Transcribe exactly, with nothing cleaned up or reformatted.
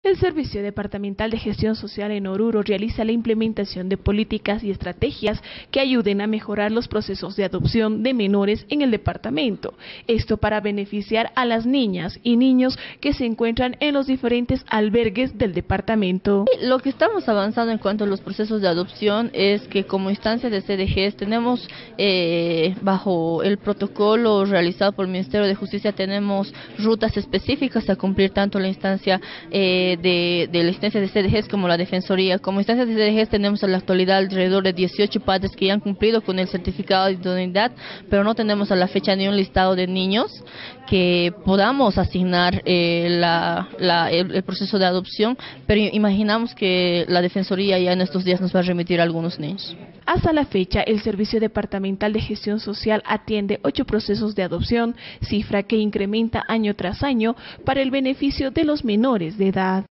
El Servicio Departamental de Gestión Social en Oruro realiza la implementación de políticas y estrategias que ayuden a mejorar los procesos de adopción de menores en el departamento. Esto para beneficiar a las niñas y niños que se encuentran en los diferentes albergues del departamento. Lo que estamos avanzando en cuanto a los procesos de adopción es que como instancia de C D Gs tenemos, eh, bajo el protocolo realizado por el Ministerio de Justicia, tenemos rutas específicas a cumplir, tanto la instancia eh, De, de la instancia de C D Gs como la Defensoría. Como instancia de C D Gs tenemos en la actualidad alrededor de dieciocho padres que ya han cumplido con el certificado de idoneidad, pero no tenemos a la fecha ni un listado de niños que podamos asignar eh, la, la, el, el proceso de adopción, pero imaginamos que la Defensoría ya en estos días nos va a remitir a algunos niños. Hasta la fecha, el Servicio Departamental de Gestión Social atiende ocho procesos de adopción, cifra que incrementa año tras año para el beneficio de los menores de edad.